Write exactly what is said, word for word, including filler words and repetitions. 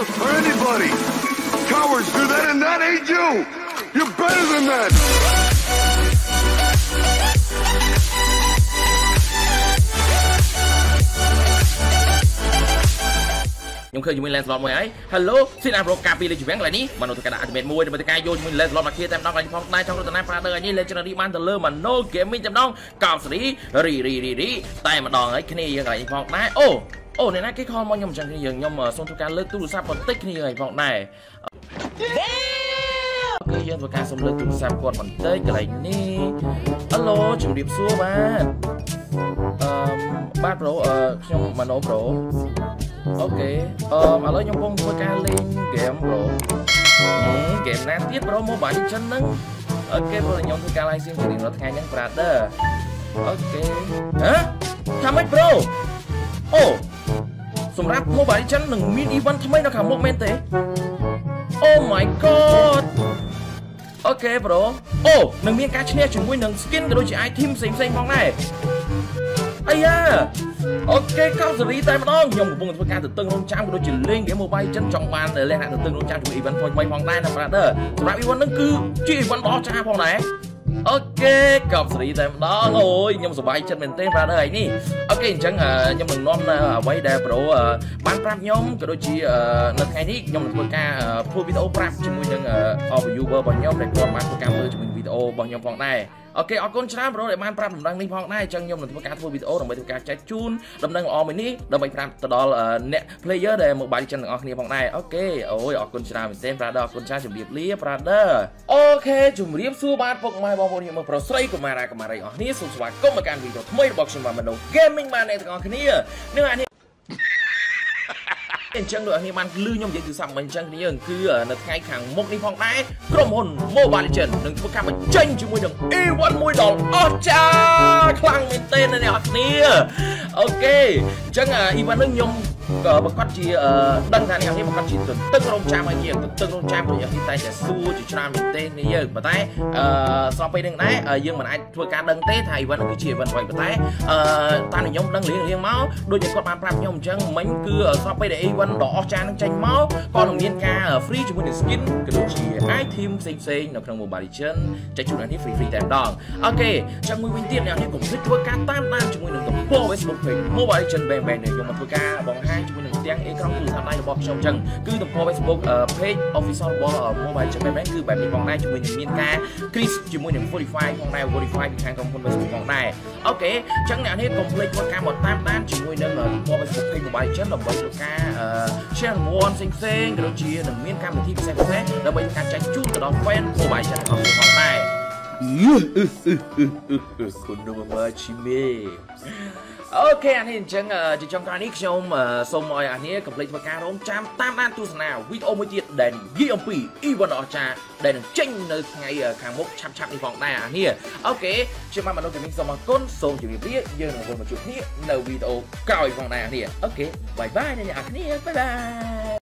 or anybody. Cowards do that, and that ain't you. You're better than that. ខ្ញុំឃើញជាមួយ Lancelot មួយហើយ Hello ស៊ីណាប្រូកាពីលេជវាំងកន្លែងនេះមនុស្សទៅកណ្ដាល Ultimate មួយដើម្បីការយកជាមួយ Lancelot មកគ្នាតែម្ដងកន្លែងផងដែរចង់រត់ទៅណា Brother នេះ Legendary បានទៅលើ Mano Gaming តែម្ដងកោបសេរីរីរីរីរីតែម្ដងហើយគ្នាយើងកន្លែងនេះផងដែរអូអូអ្នកណាគេខលមកខ្ញុំអញ្ចឹងគ្នាយើងខ្ញុំសូមធ្វើការលើកទូរស័ព្ទបន្តិចគ្នាហើយផងដែរអូខេយើងធ្វើការសូមលើកទូរស័ព្ទគាត់បន្តិចកន្លែងនេះ Hello ជំរាបសួរបាទអឺបាទ Bro អឺខ្ញុំ Mano Bro អូខេអឺឥឡូវខ្ញុំកំពុងធ្វើការលេងហ្គេម Bro ហ្គេមណាទៀត Bro Mobile Legends ហ្នឹងអូខេ Bro ខ្ញុំធ្វើការ live stream ជារៀងរាល់ថ្ងៃហ្នឹង Brother អូខេហ៎ថាម៉េច Bro អូសម្រាប់ Mobile Legends នឹងមាន event ថ្មីនៅខាងមុខមែនទេ Oh my god អូខេ Bro អូនឹងមានការឈ្នះជាមួយនឹង skin ក៏ដូចជា item ផ្សេងៗផងដែរអាយ៉ាអូខេកោបសេរីតែម្ដងខ្ញុំកំពុងធ្វើការទៅតឹងរងចាំក៏ដូចជាលេងហ្គេម Mobile Legends ចង់បានលក្ខណៈទៅតឹងរងចាំជាមួយ event ថ្មីៗផងដែរណា Brother សម្រាប់ event ហ្នឹងគឺជា event ដ៏ចាស់ផងដែរអូខេកោបសេរីតែម្ដងអូយខ្ញុំសប្បាយចិត្តមែនទេ Brother ហើយនេះអូខេអញ្ចឹងខ្ញុំនឹងនាំនៅអ្វីដែល Bro បានប្រាប់ខ្ញុំក៏ដូចជានៅថ្ងៃនេះខ្ញុំនឹងធ្វើការធ្វើវីដេអូប្រាប់ជាមួយនឹង viewer របស់ខ្ញុំដែលគាត់បានធ្វើការមើលជាមួយវីដេអូរបស់ខ្ញុំផងដែរអូខេអរគុណច្រើន Bro ដែលបានប្រាប់ដំណឹងនេះផងដែរអញ្ចឹងខ្ញុំនឹងធ្វើការធ្វើវីដេអូដើម្បីធ្វើការចែកជូនដំណឹងល្អមួយនេះដើម្បីប្រាប់ទៅដល់អ្នក player ដែល Mobile Legends ទាំងអស់គ្នាផងដែរអូខេអូយអរគុណច្រើនមែនទេ Brother អរគុណច្រើនជម្រាបលា Brother អូខេជម្រាបសួរបាទពុកម៉ែបងប្អូនខ្ញុំប្រុសស្រីកុមារាកុមារីអស់គ្នាសូមស្វាគមន៍មកកាន់វីដេអូថ្មីរបស់ខ្ញុំបាទ Mano Gaming បាទអ្នកទាំងអស់គ្នានឹងអានេះអញ្ចឹងលោកអ្នកបានលឺខ្ញុំនិយាយទូរស័ព្ទមិនអញ្ចឹងគ្នាគឺនៅថ្ងៃខាងមុខនេះផងដែរក្រុមហ៊ុន Mobile Legends នឹងធ្វើការបញ្ចេញជាមួយនឹង event មួយដ៏អស្ចារ្យខ្លាំងមែនទែនអ្នកនរគ្នាអូខេអញ្ចឹង event នេះខ្ញុំក៏ប្រកាសជាដឹងថាអ្នកនរប្រកាសជាទឹករងចាំឲ្យយើងទឹករងចាំរបស់យើងតែតែសួរជាច្រើនមែនទែននេះយើងប៉ុន្តែអឺស្របពេលហ្នឹងដែរយើងមិនអាចធ្វើការដឹងទេថា event គឺជា event អ្វីប៉ុន្តែអឺតាមខ្ញុំដឹងលៀងលៀងមកដូចជាគាត់បានប្រាប់ខ្ញុំអញ្ចឹងមិញគឺស្របពេលដែល event ដ៏អស្ចារ្យនឹងចេញមកក៏នឹងមានការ free ជាមួយនឹង skin ក៏ដូចជា item ផ្សេងៗនៅក្នុង Mobile Legends ចែកជូនអ្នកនេះ free free តែម្ដងអូខេអញ្ចឹងមួយវិញទៀតអ្នកនេះកុំភ្លេចធ្វើការតាមដានជាមួយនឹងទំព័រ Facebook page Mobile Legends Bang Bang នេះខ្ញុំមកធ្វើការបង្ហាញជាមួយនឹងទាំងអេក្រង់ទូរស័ព្ទដៃរបស់ខ្ញុំអញ្ចឹងគឺទំព័រ Facebook page official របស់ Mobile Legends Bang Bang គឺបែបនេះផងដែរជាមួយនឹងមានការ crease ជាមួយនឹង verify ផងដែរ verify ពីខាងក្រុមហ៊ុន Facebook ផងដែរអូខេអញ្ចឹងអ្នកនេះកុំភ្លេចធ្វើការមកតាមដានជាមួយនឹងទំព័រ Facebook page Mobile Legends ដើម្បីធ្វើការ share រង្វាន់ផ្សេងៗក៏ដូចជានឹងមានកម្មវិធីពិសេសៗដើម្បីការចែកជូនទៅដល់ fan Mobile Legends របស់ខ្ញុំផងដែរគុណនោះមកជីមេអូខេអានេះអញ្ចឹងជាចុងក្រោយនេះខ្ញុំសូមឲ្យអានេះកុំភ្លេចធ្វើការរងចាំតាមដានទស្សនាវីដេអូមួយទៀតដែលនិយាយអំពី event អស្ចារ្យដែលនឹងចេញនៅថ្ងៃខាងមុខឆាប់ឆាប់នេះផងដែរអានេះអូខេខ្ញុំបាទ Mano Gaming សូមអរគុណសូមជម្រាបលាយើងនឹងវិលមកជួបគ្នានៅវីដេអូក្រោយផងដែរអានេះអូខេបាយបាយអ្នកនរគ្នាបាយបាយ